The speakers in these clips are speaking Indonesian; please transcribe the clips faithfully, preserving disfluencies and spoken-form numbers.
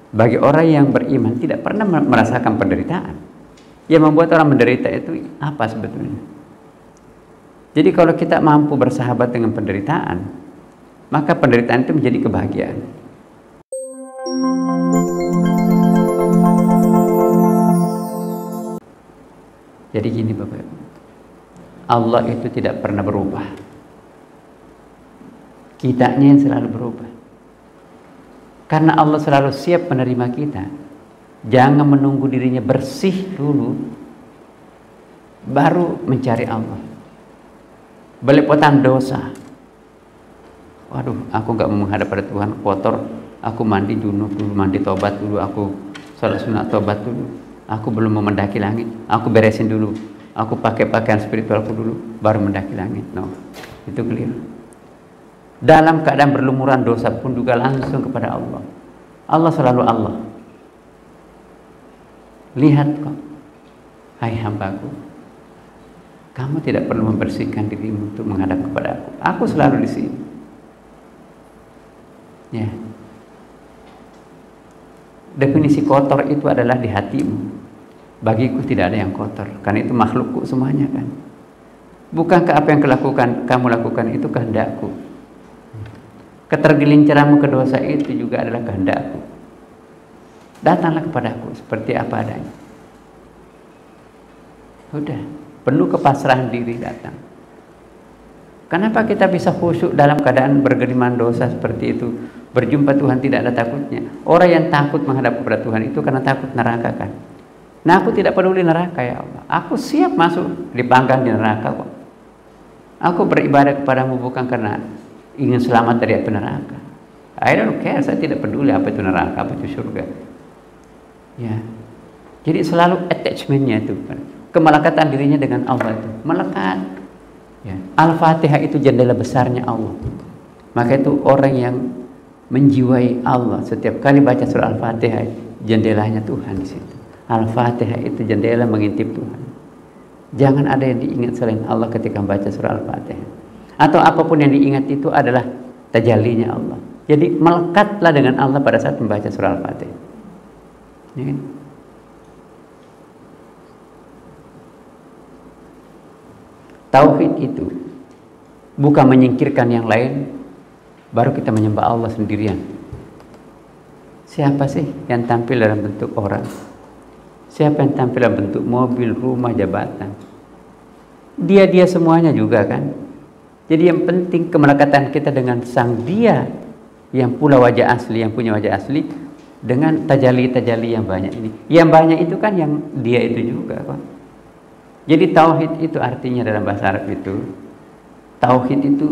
Bagi orang yang beriman tidak pernah merasakan penderitaan. Yang membuat orang menderita itu apa sebetulnya? Jadi kalau kita mampu bersahabat dengan penderitaan, maka penderitaan itu menjadi kebahagiaan. Jadi gini Bapak, Allah itu tidak pernah berubah. Kitanya yang selalu berubah. Karena Allah selalu siap menerima kita. Jangan menunggu dirinya bersih dulu, baru mencari Allah. Belepotan dosa. Waduh, aku nggak mau menghadap pada Tuhan, kotor. Aku mandi junub dulu, mandi tobat dulu, aku salat sunat tobat dulu. Aku belum mau mendaki langit. Aku beresin dulu. Aku pakai pakaian spiritualku dulu, baru mendaki langit. No, itu keliru. Dalam keadaan berlumuran dosa pun juga langsung kepada Allah. Allah selalu Allah. Lihat kok, hai hambaku, kamu tidak perlu membersihkan dirimu untuk menghadap kepada aku. Aku selalu di sini. Ya. Definisi kotor itu adalah di hatimu. Bagiku tidak ada yang kotor, karena itu makhlukku semuanya kan. Bukankah apa yang kelakukan, kamu lakukan itu kehendakku? Ketergelinciranmu ke dosa itu juga adalah kehendakku. Datanglah kepadaku seperti apa adanya. Udah, penuh kepasrahan diri datang. Kenapa kita bisa khusyuk dalam keadaan bergeliman dosa seperti itu? Berjumpa Tuhan tidak ada takutnya. Orang yang takut menghadap kepada Tuhan itu karena takut neraka kan. Nah aku tidak peduli neraka ya Allah. Aku siap masuk dipanggang di neraka kok. Aku beribadah kepadamu bukan karena ingin selamat dari api neraka. I don't care, saya tidak peduli apa itu neraka, apa itu surga. Ya, jadi selalu attachmentnya itu, kemelekatan dirinya dengan Allah itu melekat. Ya. Al-Fatihah itu jendela besarnya Allah. Maka itu orang yang menjiwai Allah setiap kali baca surah Al-Fatihah, jendelanya Tuhan di situ. Al-Fatihah itu jendela mengintip Tuhan. Jangan ada yang diingat selain Allah ketika membaca surah Al-Fatihah. Atau apapun yang diingat itu adalah tajallinya Allah. Jadi melekatlah dengan Allah pada saat membaca surah Al-Fatihah. Ya. Tauhid itu bukan menyingkirkan yang lain, baru kita menyembah Allah sendirian. Siapa sih yang tampil dalam bentuk orang? Siapa yang tampil dalam bentuk mobil, rumah, jabatan? Dia-dia semuanya juga kan. Jadi yang penting kemelekatan kita dengan sang dia yang pula wajah asli, yang punya wajah asli, dengan tajalli-tajalli yang banyak ini. Yang banyak itu kan yang dia itu juga kan. Jadi tauhid itu artinya dalam bahasa Arab itu, tauhid itu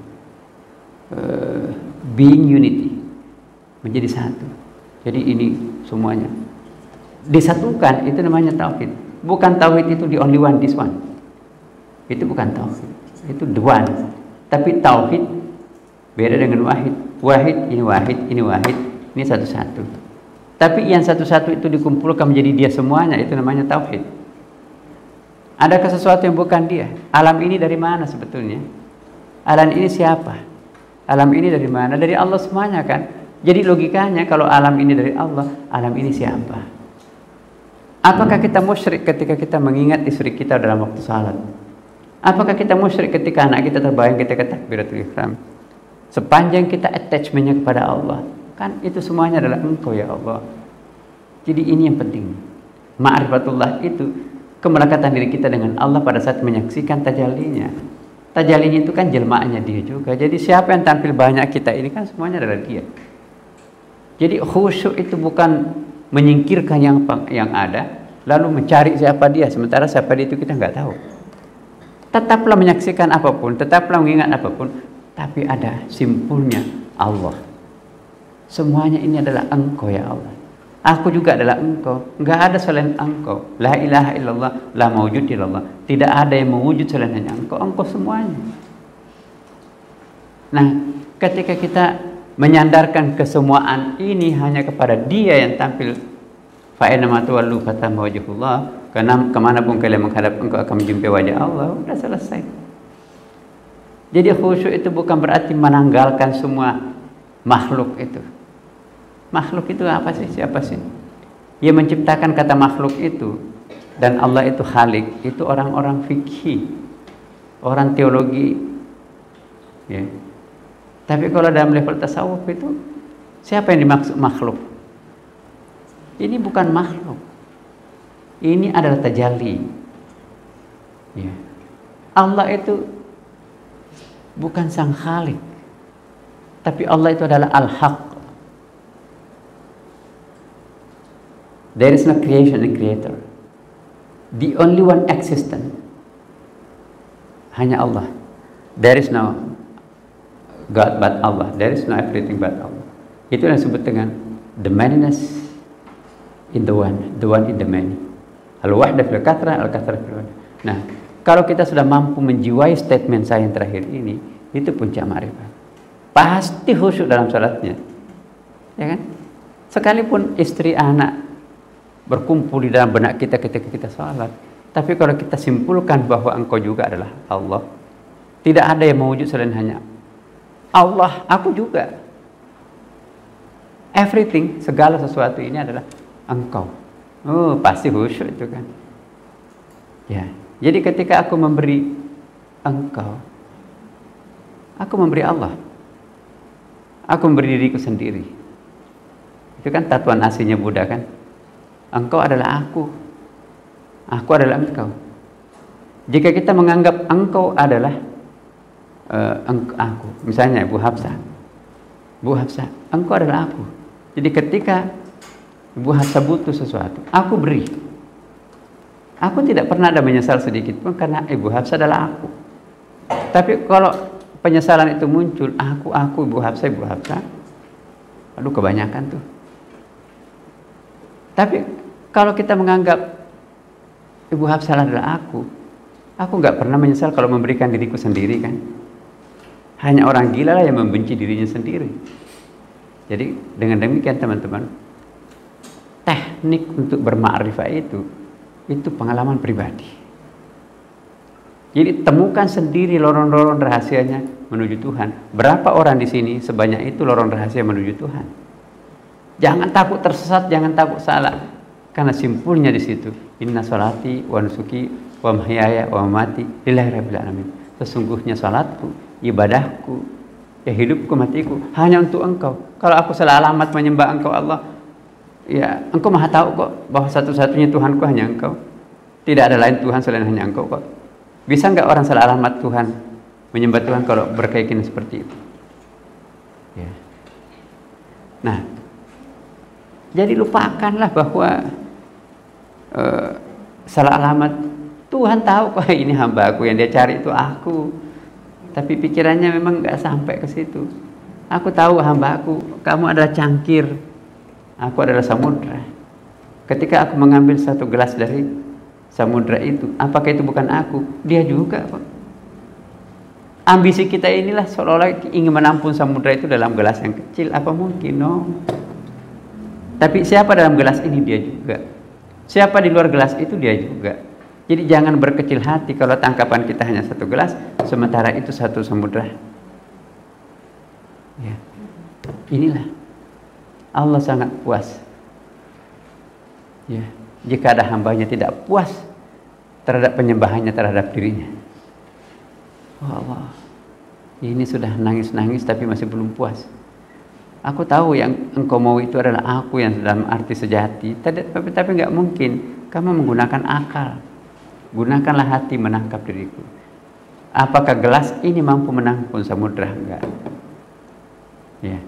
uh, being unity, menjadi satu. Jadi ini semuanya disatukan, itu namanya tauhid. Bukan tauhid itu the only one, this one. Itu bukan tauhid, itu the one. Tapi tauhid beda dengan wahid. Wahid ini wahid, ini wahid, ini satu-satu. Tapi yang satu-satu itu dikumpulkan menjadi dia semuanya, itu namanya tauhid. Adakah sesuatu yang bukan dia? Alam ini dari mana sebetulnya? Alam ini siapa? Alam ini dari mana? Dari Allah semuanya kan? Jadi logikanya kalau alam ini dari Allah, alam ini siapa? Apakah kita musyrik ketika kita mengingat istri kita dalam waktu salat? Apakah kita musyrik ketika anak kita terbayang ketika takbiratul ihram? Sepanjang kita attachmentnya kepada Allah, kan itu semuanya adalah Engkau ya Allah. Jadi ini yang penting. Ma'rifatullah itu kemelekatan diri kita dengan Allah pada saat menyaksikan tajallinya. Tajallinya itu kan jelmaannya dia juga. Jadi siapa yang tampil banyak kita ini kan semuanya adalah dia. Jadi khusyuk itu bukan menyingkirkan yang yang ada, lalu mencari siapa dia, sementara siapa dia itu kita nggak tahu. Tetaplah menyaksikan apapun, tetaplah mengingat apapun, tapi ada simpulnya Allah. Semuanya ini adalah Engkau ya Allah. Aku juga adalah Engkau. Enggak ada selain Engkau. La ilaha illallah, la mawjud illallah. Tidak ada yang mewujud selain hanya Engkau. Engkau semuanya. Nah, ketika kita menyandarkan kesemuaan ini hanya kepada Dia yang tampil, fa inna ma tuwallu fatamma wajhullah, karena kemanapun kalian menghadap Engkau akan menjumpai wajah Allah. Sudah selesai. Jadi khusyuk itu bukan berarti menanggalkan semua makhluk itu. Makhluk itu apa sih? Siapa sih? Yang menciptakan kata makhluk itu dan Allah itu Khalik, itu orang-orang fikih, orang teologi. Ya. Tapi kalau dalam level tasawuf itu siapa yang dimaksud makhluk? Ini bukan makhluk. Ini adalah tajalli. Ya. Allah itu bukan sang Khalik, tapi Allah itu adalah Al-Haq. There is no creation and creator. The only one existent, hanya Allah. There is no God but Allah. There is no everything but Allah. Itu yang disebut dengan the manyness in the one, the one in the many. Al-wahda fil kathrah, al-kathrah fil wahda. Nah, kalau kita sudah mampu menjiwai statement saya yang terakhir ini, itu puncak ma'rifat. Pasti khusyuk dalam salatnya, ya kan? Sekalipun istri, anak berkumpul di dalam benak kita ketika kita salat, tapi kalau kita simpulkan bahwa engkau juga adalah Allah, tidak ada yang mewujud selain hanya Allah, aku juga. Everything, segala sesuatu ini adalah engkau. Oh, pasti khusyuk itu kan. Ya. Jadi ketika aku memberi engkau, aku memberi Allah. Aku memberi diriku sendiri. Itu kan tatuan aslinya Buddha kan. Engkau adalah aku. Aku adalah engkau. Jika kita menganggap engkau adalah uh, engk aku, misalnya Ibu Hafsah. Bu Hafsah, engkau adalah aku. Jadi ketika Ibu Hafsah butuh sesuatu, aku beri. Aku tidak pernah ada menyesal sedikit pun karena Ibu Hafsah adalah aku. Tapi kalau penyesalan itu muncul, aku, aku, Ibu Hafsah, Ibu Hafsah, aduh kebanyakan tuh. Tapi kalau kita menganggap Ibu Hafsah adalah aku, aku nggak pernah menyesal kalau memberikan diriku sendiri kan. Hanya orang gila lah yang membenci dirinya sendiri. Jadi dengan demikian teman-teman, teknik untuk bermakrifat itu, itu pengalaman pribadi. Jadi temukan sendiri lorong-lorong rahasianya menuju Tuhan. Berapa orang di sini sebanyak itu lorong rahasia menuju Tuhan. Jangan takut tersesat, jangan takut salah. Karena simpulnya di situ, inna sholati wa nusuki wa mahyaya wa mamati lillahi rabbil alamin. Sesungguhnya salatku, ibadahku, ya hidupku, matiku hanya untuk engkau. Kalau aku salah alamat menyembah engkau Allah, ya engkau maha tahu kok bahwa satu-satunya Tuhanku hanya engkau. Tidak ada lain Tuhan selain hanya engkau kok. Bisa nggak orang salah alamat Tuhan menyembah Tuhan kalau berkeyakinan seperti itu? Ya. Nah, jadi lupakanlah bahwa uh, salah alamat. Tuhan tahu kok ini hamba aku, yang dia cari itu aku. Tapi pikirannya memang nggak sampai ke situ. Aku tahu hamba aku, kamu adalah cangkir, aku adalah samudra. Ketika aku mengambil satu gelas dari samudra itu, apakah itu bukan aku? Dia juga kok. Ambisi kita inilah seolah-olah ingin menampung samudra itu dalam gelas yang kecil. Apa mungkin? No. Tapi siapa dalam gelas ini? Dia juga. Siapa di luar gelas itu? Dia juga. Jadi jangan berkecil hati kalau tangkapan kita hanya satu gelas, sementara itu satu samudra. Ya. Inilah Allah sangat puas. Ya. Jika ada hambanya tidak puas terhadap penyembahannya terhadap dirinya. Oh Allah, ini sudah nangis-nangis tapi masih belum puas. Aku tahu yang engkau mau itu adalah aku yang dalam arti sejati. Tapi tapi nggak mungkin. Kamu menggunakan akal. Gunakanlah hati menangkap diriku. Apakah gelas ini mampu menampung samudra? Enggak. Ya.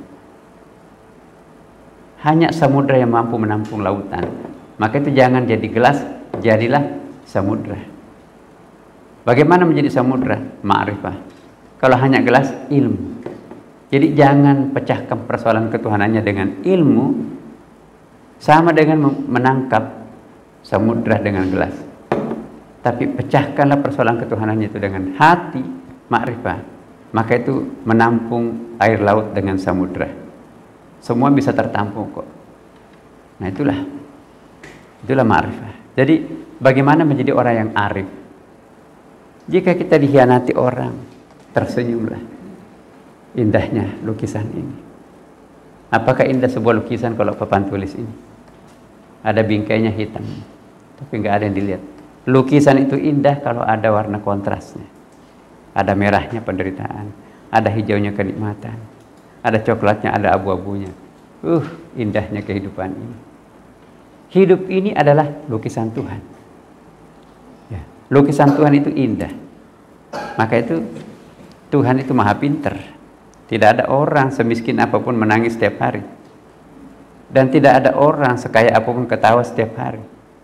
Hanya samudra yang mampu menampung lautan. Maka itu jangan jadi gelas, jadilah samudra. Bagaimana menjadi samudra? Ma'rifah. Kalau hanya gelas, ilmu. Jadi jangan pecahkan persoalan ketuhanannya dengan ilmu, sama dengan menangkap samudra dengan gelas. Tapi pecahkanlah persoalan ketuhanannya itu dengan hati, ma'rifah. Maka itu menampung air laut dengan samudra. Semua bisa tertampung kok. Nah itulah, itulah ma'rifah. Jadi bagaimana menjadi orang yang arif? Jika kita dikhianati orang, tersenyumlah. Indahnya lukisan ini. Apakah indah sebuah lukisan kalau papan tulis ini? Ada bingkainya hitam, tapi nggak ada yang dilihat. Lukisan itu indah kalau ada warna kontrasnya. Ada merahnya penderitaan, ada hijaunya kenikmatan, ada coklatnya, ada abu-abunya. Uh, indahnya kehidupan ini. Hidup ini adalah lukisan Tuhan. Ya, lukisan Tuhan itu indah. Maka itu Tuhan itu maha pintar. Tidak ada orang semiskin apapun menangis setiap hari. Dan tidak ada orang sekaya apapun ketawa setiap hari.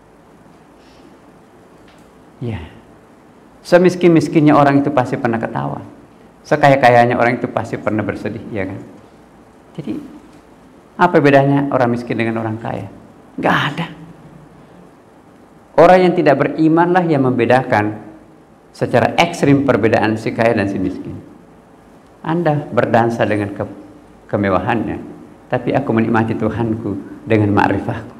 Ya. Semiskin-miskinnya orang itu pasti pernah ketawa. Sekaya-kayanya orang itu pasti pernah bersedih, ya kan? Jadi, apa bedanya orang miskin dengan orang kaya? Nggak ada. Orang yang tidak berimanlah yang membedakan secara ekstrim perbedaan si kaya dan si miskin. Anda berdansa dengan ke kemewahannya, tapi aku menikmati Tuhanku dengan ma'rifahku.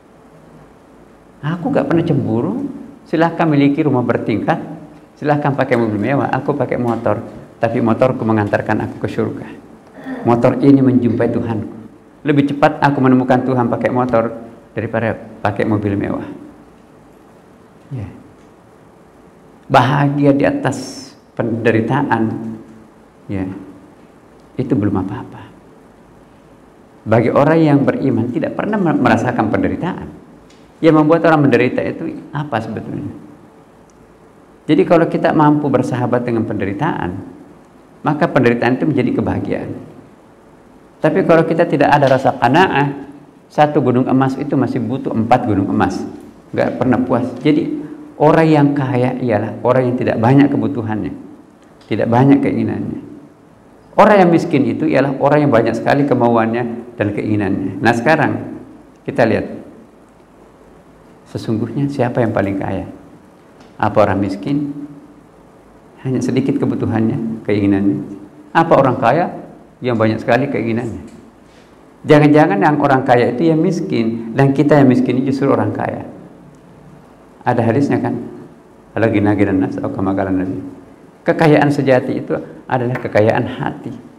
Aku gak pernah cemburu. Silahkan miliki rumah bertingkat, silahkan pakai mobil mewah, aku pakai motor, tapi motorku mengantarkan aku ke surga. Motor ini menjumpai Tuhanku. Lebih cepat aku menemukan Tuhan pakai motor daripada pakai mobil mewah. Ya. Bahagia di atas penderitaan, ya, itu belum apa-apa. Bagi orang yang beriman tidak pernah merasakan penderitaan. Yang membuat orang menderita itu apa sebetulnya? Jadi kalau kita mampu bersahabat dengan penderitaan, maka penderitaan itu menjadi kebahagiaan. Tapi kalau kita tidak ada rasa qanaah, satu gunung emas itu masih butuh empat gunung emas, nggak pernah puas. Jadi orang yang kaya ialah orang yang tidak banyak kebutuhannya, tidak banyak keinginannya. Orang yang miskin itu ialah orang yang banyak sekali kemauannya dan keinginannya. Nah sekarang kita lihat, sesungguhnya siapa yang paling kaya? Apa orang miskin? Hanya sedikit kebutuhannya, keinginannya. Apa orang kaya yang banyak sekali keinginannya? Jangan-jangan yang orang kaya itu yang miskin, dan kita yang miskin itu justru orang kaya. Ada hadisnya kan? Ala ghina ghinan nas atau kama qala Nabi. Kekayaan sejati itu adalah kekayaan hati.